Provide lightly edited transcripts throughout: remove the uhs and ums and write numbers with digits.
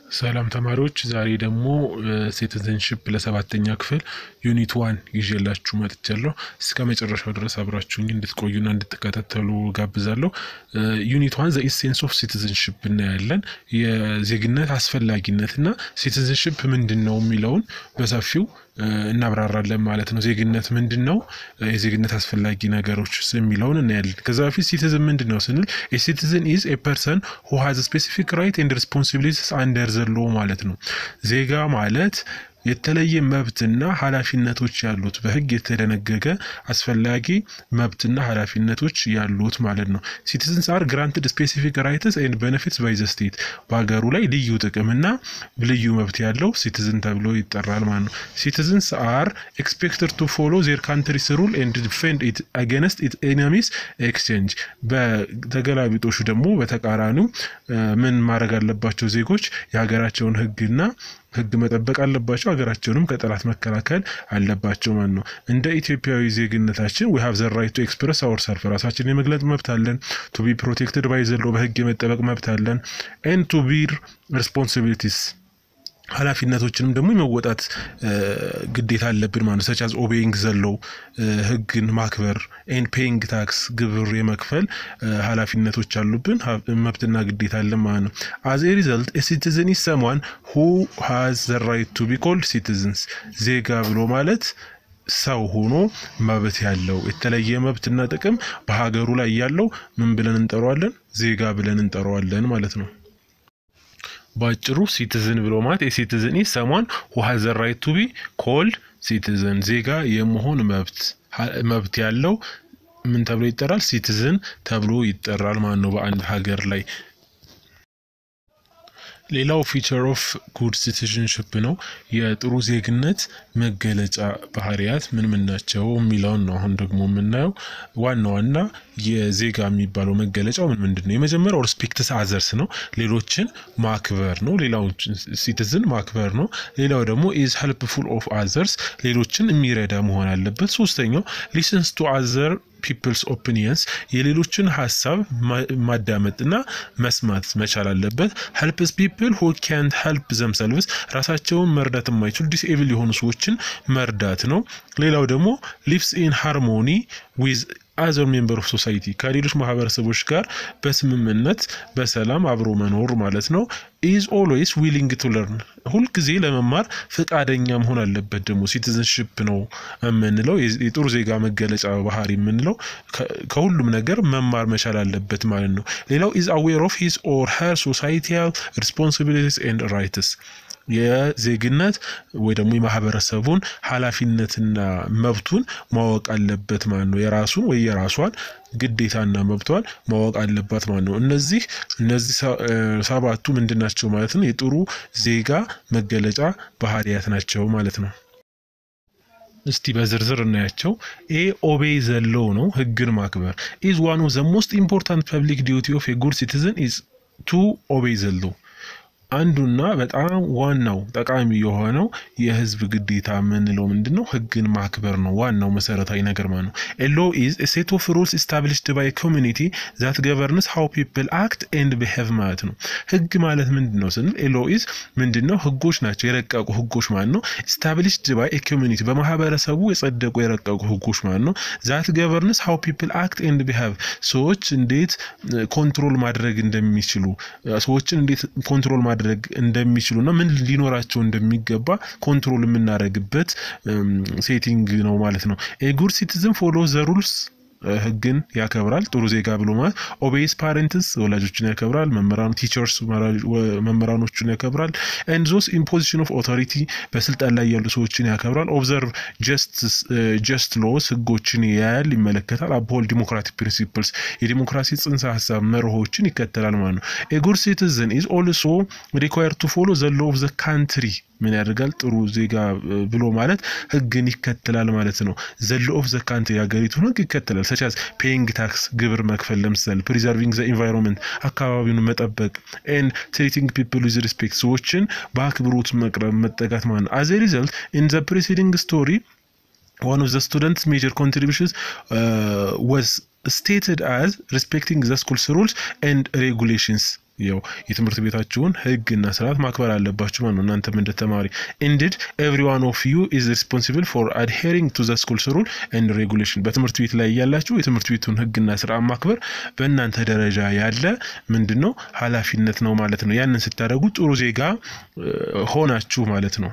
ሰላም ተማሪዎች ዛሬ ደግሞ citizenship ለሰባተኛ ክፍል ዩኒት 1 ይዤላችሁ መጥቻለሁ እስከ መጨረሻው ድረስ አብራችሁኝ እንድትቆዩና እንድትከታተሉ ጋብዛለሁ ዩኒት 1 the essence of citizenship እናያለን የዜግነት አስፈላጊነትና citizenship ምንድነው የሚለውን በሰፊው እናብራራለን ማለት ነው ዜግነት ምንድነው የዜግነት አስፈላጊ ነገሮች የሚለውን እናያለን ከዛ በፊት citizen ምንድነው ስንል a citizen is a person who has a specific right and responsibilities under the law ማለት ነው ዜጋ ማለት የተለየ መብትና ኃላፊነቶች ያሉት በህግ የተደነገገ አስፈላጊ መብትና ኃላፊነቶች ያሉት ማለት ነው citizens are granted specific rights and benefits by the state በአገሩ ላይ ልዩ ጥቅምና ልዩ መብት ያለው citizen ተብሎ ይጠራል ማለት ነው citizens are expected to follow their country's rule and defend it against its enemies exchange በተገላቢጦሹ ደግሞ በተቃራኒው ምን ማድረግ አለባቸው ዜጎች የሀገራቸውን ህግ መጠበቅ አለባቸው ሀገራቸውንም ከጠላት መከላከል አለባቸው ማለት ነው እንደ ኢትዮጵያዊ ዜግነታችን we have the right to express ourselves ራሳችንን የመግለጽ መብት አለን to be protected by the law በህግ የመጠበቅ መብት አለን and to bear responsibilities ኃላፊነቶችንም ደግሞ የመወጣት ግዴታ አለብን ማለት such as obeying the law ህግን ማክበር and paying tax ግብር የመክፈል ኃላፊነቶች አሉብን መብትና ግዴታ አለን ማለት ነው as a result a citizen is someone who has the right to be called citizens ዜጋ ብሎ ማለት ሰው ሆኖ መብት ያለው የተለየ መብትና ጥቅም በሀገሩ ላይ ያለው ምን ብለን እንጠራዋለን ዜጋ ብለን እንጠራዋለን ማለት ነው ባጭሩ citizen ብሎ ማለት a citizen is someone who has the right to be called citizen ዜጋ የመሆን መብት ያለው ምን ተብሎ ይጠራል citizen ተብሎ ይጠራል ማለት ነው በአንድ ሀገር ላይ ሌላው feature of good citizenship ነው የጥሩ ዜግነት መገለጫ ባህሪያት ምን ናቸው የሚለውን ነው አሁን ደግሞ የምናየው ዋና የዜጋ የሚባለው መገለጫው ምንድነው የመጀመሪያው respect others ነው ሌሎችን ማክበር ነው ሌላው citizen ማክበር ነው ሌላው ደግሞ is helpful of others ሌሎችን የሚረዳ መሆን አለበት ሶስተኛው listens to other people's opinions የሌሎችን ሐሳብ ማዳመጥና መስማት መቻል አለበት helps people who can't help themselves ራሳቸውን መርዳት የማይችሉ disable የሆኑ ሰዎችን መርዳት ነው ሌላው ደግሞ lives in harmony with other members of society ከሌሎች ማህበረሰቦች ጋር በስምምነት በሰላም አብሮ መኖር ማለት ነው is always willing to learn ሁሉ ጊዜ ለመማር ፈቃደኛ መሆን አለበት ደግሞ citizenship ነው የምንለው የጥሩ ዜጋ መገለጫ ባህሪ የምንለው ከሁሉም ነገር መማር መቻል አለበት ማለት ነው ሌላው is aware of his or her societal responsibilities and rights የዜግነት ወይ ደግሞ የማህበረሰቡን ኃላፊነትና መብቱን ማወቅ አለበት ማለት ነው የራሱን ወይ የራሷን ግዴታና መብቷን ማወቅ አለባት ማለት ነው እነዚህ ሰባቱ ምንድናቸው ማለት ነው የጥሩ ዜጋ መገለጫ ባህሪያት ናቸው ማለት ነው እስቲ በዝርዝር እናያቸው obey the law ነው ህግን ማክበር is one of the most important public duty of a good citizen is to obey the law አንዱና በጣም ዋናው ጠቃሚ የሆነው የህዝብ ግዴታ ምንለው ምንድነው ህግን ማክበር ነው ዋናው መሰረታዊ ነገር ማለት ነው a law is a set of rules established by a community that governs how people act and behave ማለት ነው ህግ ማለት ምንድነው ስንል a law is ምንድነው ህጎች ናቸው የረቀቁ ህጎች ማለት ነው established by a community በማህበረሰቡ የጸደቁ የረቀቁ ህጎች ማለት ነው that governs how people act and behave ሰዎች እንዴት ኮንትሮል ማድረግ እንደሚችሉ ሰዎችን እንዴት ኮንትሮል ማድረግ እንደሚችሉና ምን ሊኖራቸው እንደሚገባ ኮንትሮል የምናደርግበት ሴቲንግ ነው ማለት ነው a good citizen follows the rules ህግን ያከብራል ጥሩ ዜጋ ብሎ ማለት obeys parents ወላጆችን ያከብራል መምህራን teachers መምህራኖችን ያከብራል and those in position of authority በስልጣን ላይ ያሉ ሰዎችን ያከብራል observe just laws ህጎችን ያያል ይመለከታል uphold democratic principles የዲሞክራሲ ጽንሰ ሐሳብ መርሆችን ይከተላል ማለት ነው a good citizen is also required to follow the law of the country ምን ያደርጋል ጥሩ ዜጋ ብሎ ማለት ህግን ይከተላል ማለት ነው the law of the country ያገሪቱን ህግ ይከተላል such as paying tax ግብር መክፈል ለምሳሌ preserving the environment አካባቢውን መጠበቅ and treating people with respect ሰዎችን በአክብሮት መቅረብ መጠጋት ማለት ነው as a result in the preceding story one of the students major contributions was stated as respecting the school's rules and regulations ያው የትምህርት ቤታችሁን ህግና ስርዓት ማክበር አለባችሁ ማለት ነው እናንተም እንደ ተማሪ indeed every one of you is responsible for adhering to the school's rule and regulation በትምህርት ቤት ላይ ያላችሁ የትምህርት ቤቱን ህግና ስርዓት ማክበር በእናንተ ደረጃ ያለ ምንድነው ኃላፊነት ነው ማለት ነው ያንን ስታደርጉ ጥሩ ዜጋ ሆናችሁ ማለት ነው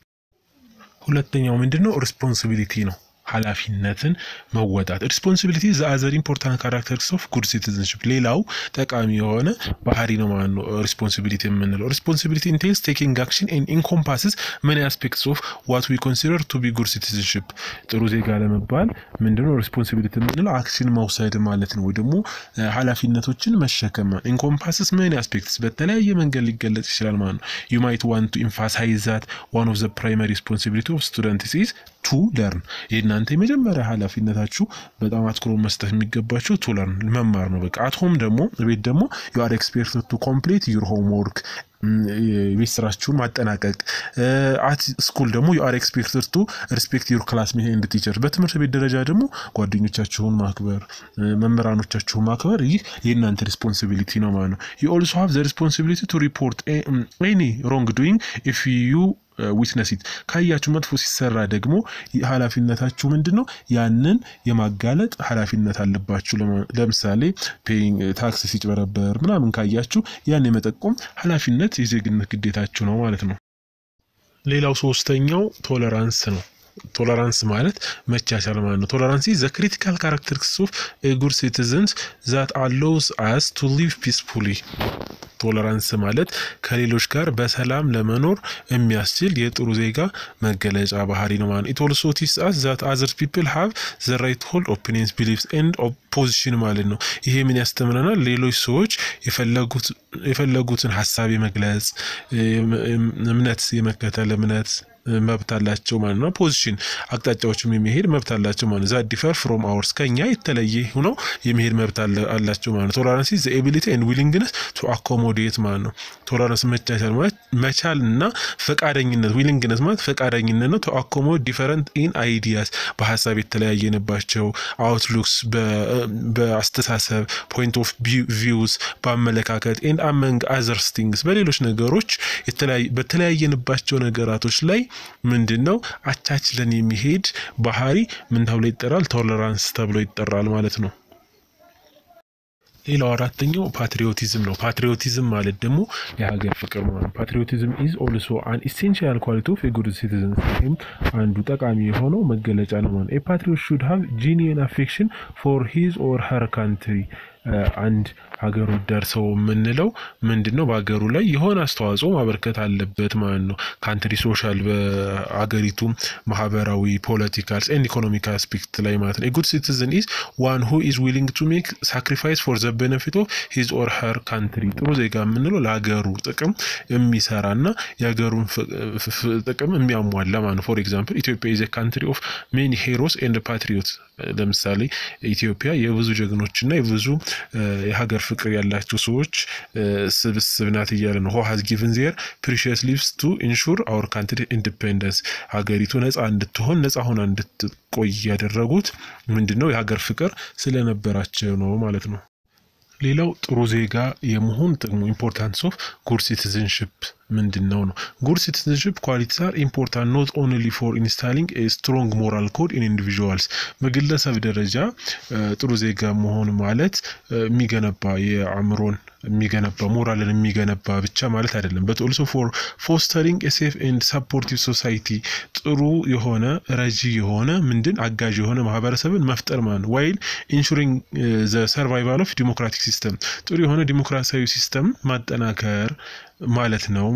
ሁለተኛው ምንድነው responsibility ነው ኃላፊነትን መወጣት responsibility is the other important characteristics of good citizenship ሌላው ጠቃሚ የሆነ ባህሪ ነው ማለት ነው responsibility የምንለው responsibility entails taking action and encompasses many aspects of what we consider to be good citizenship ጥሩ ዜጋ ለመባል ምንድነው responsibility የምንለው አክሽን መውሰድ ማለት ነው ወይ ደግሞ ኃላፊነቶችን መሸከም encompasses many aspects በተለያየ መንገድ ሊገለጽ ይችላል ማለት ነው you might want to emphasize that one of the primary responsibility of students is to learn እናንተ የመጀመሪያ ኃላፊነታችሁ በጣም አትኩሮ መስጠት የሚገባችሁ to learn መማር ነው በቃ at home ደግሞ ቤት ደግሞ you are expected to complete your homework ቤት ስራችሁን ማጠናቀቅ at school ደግሞ you are expected to respect your classmates and teachers በትምህርት ቤት ደረጃ ደግሞ ጓደኞቻችሁን ማክበር መምህራኖቻችሁን ማክበር ይህ የእናንተ responsibility ነው ማለት ነው you also have the responsibility to report any wrongdoing if you ዊትነስ ኢት ካያችሁ መጥፎ ሲሰራ ደግሞ ኃላፊነታችሁ ምንድነው ያንን የማጋለጥ ኃላፊነት አለባችሁ ለምሳሌ ፔይንግ ታክስ ሲጭበረበር ምናምን ካያችሁ ያን የመጠቆም ኃላፊነት የዜግነት ግዴታችሁ ነው ማለት ነው ሌላው ሶስተኛው ቶለራንስ ነው ቶለራንስ ማለት መቻቻል ማለት ነው ቶለራንስ is the critical characteristics of a good citizens that allows us to live peacefully ቶለራንስ ማለት ከሌሎች ጋር በሰላም ለመኖር የሚያስችል የጥሩ ዜጋ መገለጫ ባህሪ ነው ማለት it also teaches us that other people have the right to hold opinions beliefs and opposition ማለት ነው ይሄ ምን ያስተምረናል ሌሎች ሰዎች የፈለጉትን ሐሳብ የመግለጽ እምነት የመከተል እምነት መብት አላቸው ማለት ነው ፖዚሽን አቅጣጫዎችም የሚሄድ መብት አላቸው ማለት that differ from ours ከኛ የተለየ ሆኖ የሚሄድ መብት አላቸው ማለት ነው tolerance is the ability and willingness to accommodate ማለት ነው tolerance መቻልና ፈቃደኝነት willingness ማለት ፈቃደኝነት ነው to accommodate different in ideas በሐሳብ የተለያየነባቸው outlooks በአስተሳሰብ point of views በአመለካከት and among other things በሌሎች ነገሮች በተለያየነባቸው ነገራቶች ላይ ምንድነው አቻችለን የሚሄድ ባህሪ ምን ተብሎ ይጠራል ቶለራንስ ተብሎ ይጠራል ማለት ነው ሌላው አራተኛው ፓትሪዮቲዝም ነው ፓትሪዮቲዝም ማለት ደግሞ የሀገር ፍቅር ማለት ፓትሪዮቲዝም is also an essential quality of a good citizen አንዱ ጠቃሚ የሆነው መገለጫ ነው ማለት a patriot should have genuine affection for his or her country አንድ ሀገሩ ደርሰው ምንለው ምንድነው በሀገሩ ላይ የሆነ አስተዋጽኦ ማበርከት አለበት ማለት ነው ካንትሪ ሶሻል በአገሪቱ ማህበራዊ ፖለቲካል and economic aspect ላይ ማለት ነው a good citizen is one who is willing to make sacrifice for the benefit of his or her country ጥሩ ዜጋ ምንለው ለሀገሩ ጥቅም የሚሰራና የሀገሩን ጥቅም የሚያሟላ ማለት ነው for example Ethiopia is a country of many heroes and patriots ለምሳሌ ኢትዮጵያ የብዙ ጀግኖችና የብዙ የሀገር ፍቅር ያላቸው ሰዎች ስብስብ ናት ይያለ ነው who has given their precious lives to ensure our country independence ሀገሪቱ ነፃ እንድትሆን ነፃ ሆና እንድትቆይ ያደረጉት ምንድነው የሀገር ፍቅር ስለነበራቸው ነው ማለት ነው ሌላው ጥሩ ዜጋ የመሆን ጥቅሙ importance of good citizenship ምንድነው ነው good citizenship qualities are important not only for installing a strong moral code in individuals በግለሰብ ደረጃ ጥሩ ዜጋ መሆን ማለት የሚገነባ የአእምሮን የሚገነባ ሞራልን የሚገነባ ብቻ ማለት አይደለም but also for fostering a safe and supportive society ጥሩ የሆነ ረጂ የሆነ ምንድን አጋዥ የሆነ ማህበረሰብን መፍጠር ማለት while ensuring the survival of democratic system ጥሩ የሆነ ዲሞክራሲያዊ ሲስተም ማጠናከር ማለት ነው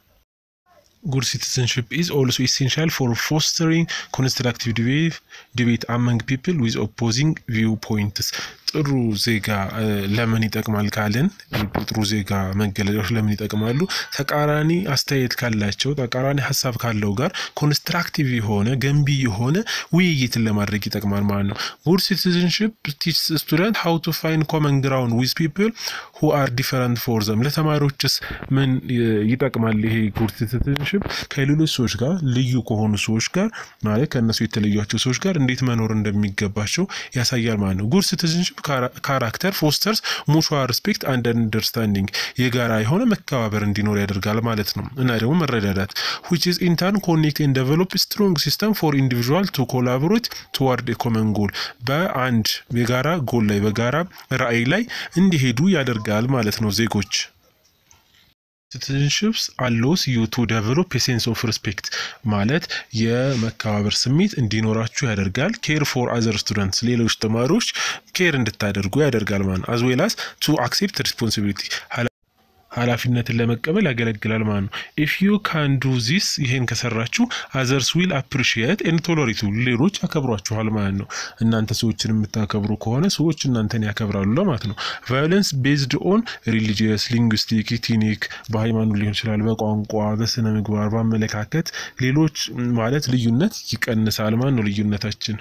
Good citizenship is also essential for fostering constructive debate among people with opposing viewpoints. ጥሩ ዜጋ ለምን ይጠቅማል ካልን ጥሩ ዜጋ መገለጫዎች ለምን ይጠቅማሉ ተቃራኒ አስተያየት ካላቸው ተቃራኒ ሐሳብ ካለው ጋር ኮንስትራክቲቭ የሆነ ገንቢ የሆነ ውይይትን ለማድረግ ይጠቅማል ማለት ነው good citizenship teaches students how to find common ground with people who are different for them ለተማሪዎችስ ምን ይጠቅማል ይሄ good citizenship ከሌሎች ሰዎች ጋር ልዩ ከሆኑ ሰዎች ጋር ማለት ከነሱ የተለያዩቸው ሰዎች ጋር እንዴት መኖር እንደሚገባቸው ያሳያል ማለት ነው good citizenship character fosters mutual respect and understanding የጋራ የሆነ መከባበር እንዲኖር ያደርጋል ማለት ነው እና ደግሞ መረዳዳት which is in turn connect and develop strong system for individual to collaborate toward a common goal በአንድ የጋራ ጎል ላይ በጋራ ራዕይ ላይ እንዲሄዱ ያደርጋል ማለት ነው ዜጎች citizenships allows you to develop a sense of respect ማለት የመከባበር ስሜት እንዲኖራችሁ ያደርጋል care for other students ሌሎች ተማሪዎች care እንድታደርጉ ያደርጋል ማለት as well as to accept responsibility ኃላፊነትን ለመቀበል ያገለግላል ማለት ነው if you can do this ይሄን ከሰራችሁ others will appreciate and tolerate ሌሎች ያከብሯችኋል ማለት ነው እናንተ ሰዎችን የምታከብሩ ከሆነ ሰዎች እናንተን ያከብራሉ ማለት ነው violence based on religious linguistic ethnic በሃይማኖት ሊሆን ይችላል በቋንቋ በስነ ምግባር በአመለካከት ሌሎች ማለት ልዩነት ይቀንሳል ማለት ነው ልዩነታችን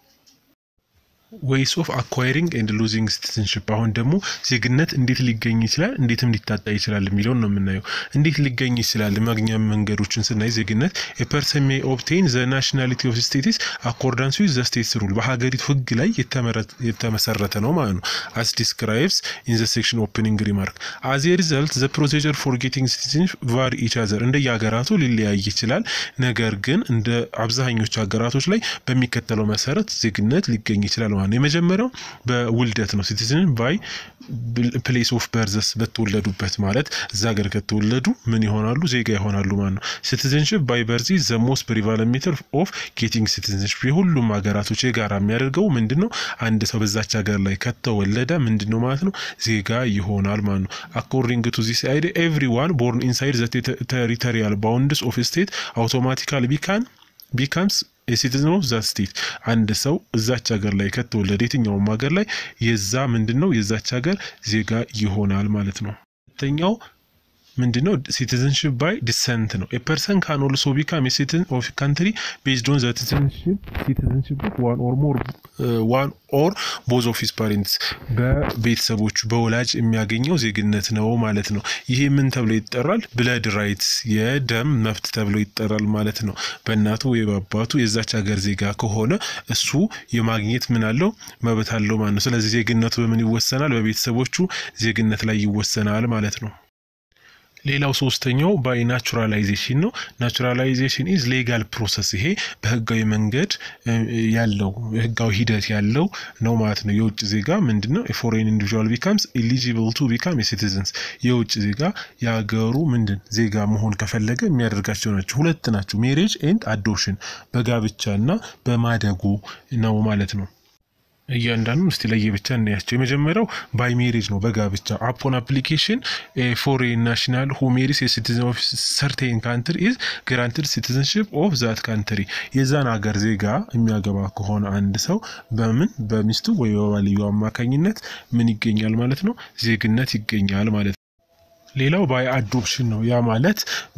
ways of acquiring and losing citizenship አሁን ደግሞ ዜግነት እንዴት ሊገኝ ይችላል እንዴትም ሊታጣ ይችላል የሚለው ነው የምናየው እንዴት ሊገኝ ይችላል ማግኛ መንገዶችን ስናይ ዜግነት a person may obtain the nationality of status accordance with the state's rule በሀገሪቱ ህግ ላይ የተመሰረተ ነው ማለት ነው as describes in the section opening remark as a result the procedure for getting citizenship vary each other እንደ ያገራቱ ሊለያይ ይችላል ነገር ግን እንደ አብዛኞቹ ሀገራቶች ላይ በሚከተለው መሰረት ዜግነት ሊገኝ ይችላል የመጀመሪያው በውልደት ነው citizen by place of birth በተወለዱበት ማለት እዛ ሀገር ከተወለዱ ምን ይሆናሉ ዜጋ ይሆናሉ ማለት ነው citizenship by birth is the most prevalent method of getting citizenship የሁሉም ሀገራቶች የጋራ የሚያደርገው ምንድነው አንድ ሰው በዛች ሀገር ላይ ከተወለደ ምንድነው ማለት ነው ዜጋ ይሆናል ማለት ነው according to this idea everyone born inside the territorial boundaries of a state automatically becomes a citizen of that state አንድ ሰው እዛች ሀገር ላይ ከተወለደ የትኛውም ሀገር ላይ የዛ ምንድነው የዛች ሀገር ዜጋ ይሆናል ማለት ነው ሁለተኛው ምንድነው citizenship by descent ነው a person can also become a citizen of a country based on the citizenship of one or both of his parents በቤተሰቦቹ በወላጅ የሚያገኘው ዜግነት ነው ማለት ነው ይሄ ምን ተብሎ ይጠራል blood rights የደም መብት ተብሎ ይጠራል ማለት ነው በእናቱ ወይ በአባቱ የዛች ሀገር ዜጋ ከሆነ እሱ የማግኘት ምን አለው መብት አለው ማለት ነው ስለዚህ ዜግነቱ በምን ይወሰናል በቤተሰቦቹ ዜግነት ላይ ይወሰናል ማለት ነው ሌላው ሶስተኛው by naturalization ነው naturalization is legal process ይሄ በህጋዊ መንገድ ያለው ህጋዊ ሂደት ያለው ነው ማለት ነው የውጭ ዜጋ ምንድነው a foreign individual becomes eligible to become a citizen የውጭ ዜጋ ያገሩ ምንድን ዜጋ መሆን ከፈለገ የሚያደርጋቸው ናቸው ሁለት ናቸው marriage and adoption በጋብቻና በማደጉ ነው ማለት ነው እያንዳንዱ እስቲ ለየብቻ እናያቸው የመጀመሪያው by marriage ነው በጋብቻ upon application a foreign national who marries a citizen of certain country is granted citizenship of that country የዛን ሀገር ዜጋ የሚያገባ ከሆነ አንድ ሰው በሚስቱ ወይ በባልዩ አማካኝነት ምን ይገኛል ማለት ነው ዜግነት ይገኛል ማለት ነው ሌላው by adoption ነው ያ ማለት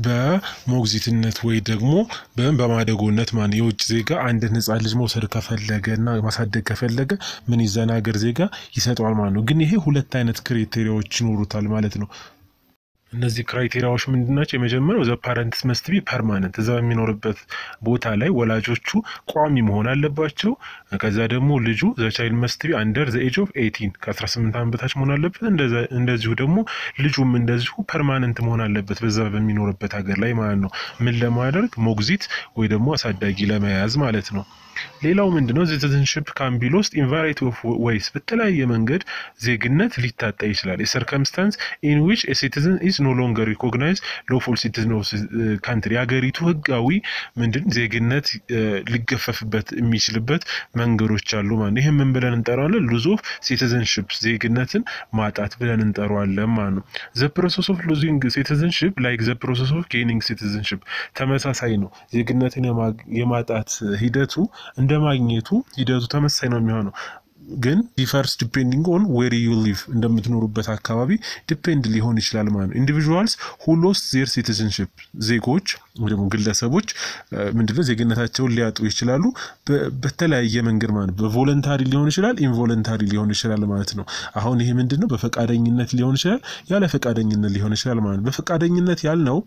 በሞግዚትነት ወይ ደግሞ በማደጎነት ማን የውጭ ዜጋ አንድ ህፃን ልጅ መውሰድ ከፈለገና ማሳደግ ከፈለገ ምን ይዘናገር ዜጋ ይሰጣል ማለት ነው ግን ይሄ ሁለት አይነት ክራይቴሪያዎች ይኖሩታል ማለት ነው እነዚህ ክራይቴሪያዎች ምንድናቸው የመጀመሪያው the parents must be permanent እዛ የሚኖርበት ቦታ ላይ ወላጆቹ ቋሚ መሆን አለባቸው ከዛ ደግሞ ልጁ the child must be under the age of 18 ከ18 ዓመት በታች መሆን አለበት እንደዚሁ ደግሞ ልጁም እንደዚሁ permanent መሆን አለበት በዛ በሚኖርበት ሀገር ላይ ማለት ነው ምን ለማድረግ ሞግዚት ወይ ደግሞ አሳዳጊ ለመያዝ ማለት ነው ሌላው ምንድነው citizenship can be lost in variety of ways በተለያየ መንገድ ዜግነት ሊታጣ ይችላል a circumstance in which a citizen is no longer recognized lawful citizen of country ሀገሪቱ ህጋዊ ምንድን ዜግነት ሊገፈፍበት የሚችልበት መንገዶች አሉ ማለት ይሄን ምን ብለን እንጠራዋለን lose of citizenship ዜግነትን ማጣት ብለን እንጠራዋለን ማለት ነው the process of losing citizenship like the process of gaining citizenship ተመሳሳይ ነው ዜግነትን የማጣት ሂደቱ እንደማግኘቱ ሂደቱ ተመሳሳይ ነው የሚሆነው ግን differs depending on where you live እንደምትኖሩበት አካባቢ ዲፔንድ ሊሆን ይችላል ማለት ነው individuals who lost their citizenship ዜጎች ወይም ግለሰቦች ምንድነው ዜግነታቸውን ሊያጡ ይችላሉ በተለያየ መንገድ ማለት በቮለንታሪ ሊሆን ይችላል ኢንቮለንታሪ ሊሆን ይችላል ማለት ነው አሁን ይሄ ምንድነው በፈቃደኝነት ሊሆን ይችላል ያለ ፈቃደኝነት ሊሆን ይችላል ማለት ነው በፈቃደኝነት ያልነው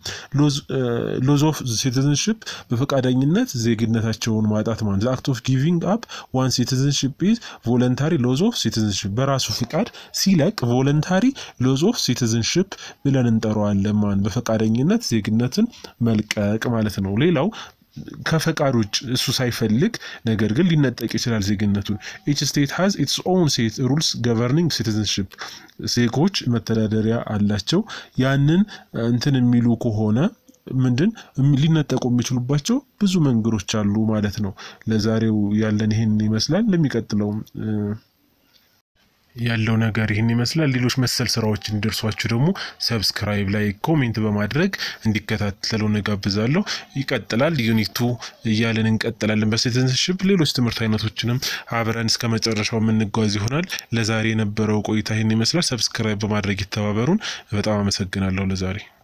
loss of citizenship በፈቃደኝነት ዜግነታቸውን ማጣት ማለት the act of giving up one citizenship is ቮለንታሪ ሎዝ ኦፍ ሲቲዝንሺፕ በራሱ ፍቃድ ሲለቅ ቮለንታሪ ሎዝ ኦፍ ሲቲዝንሺፕ ብለን እንጠራዋለን ማለት በፈቃደኝነት ዜግነትን መልቀቅ ማለት ነው። ሌላው ከፈቃድ ውጭ እሱ ሳይፈልግ ነገር ግን ሊነጠቅ ይችላል ዜግነቱን። each state has its own set rules governing citizenship ዜጎች መተዳደሪያ አላቸው። ያንን እንትን የሚሉ ከሆነ ምንድን ሊነጠቁ የሚችሉባቸው ብዙ መንገዶች አሉ ማለት ነው። ለዛሬው ያለን ይሄን ይመስላል። ለሚቀጥለው ያለው ነገር ይሄን ይመስላል። ሌሎች መሰል ስራዎች እንዲደርሷችሁ ደግሞ ሰብስክራይብ ላይ ኮሜንት በማድረግ እንዲከታተሉ እንጋብዛለሁ። ይቀጥላል ዩኒቱ እያለን እንቀጥላለን በሲቲዝንሺፕ ሌሎች ትምህርት አይነቶችንም አብረን እስከመጨረሻው የምንጓዝ ይሆናል። ለዛሬ የነበረው ቆይታ ይሄን ይመስላል። ሰብስክራይብ በማድረግ ይተባበሩን። በጣም አመሰግናለሁ ለዛሬ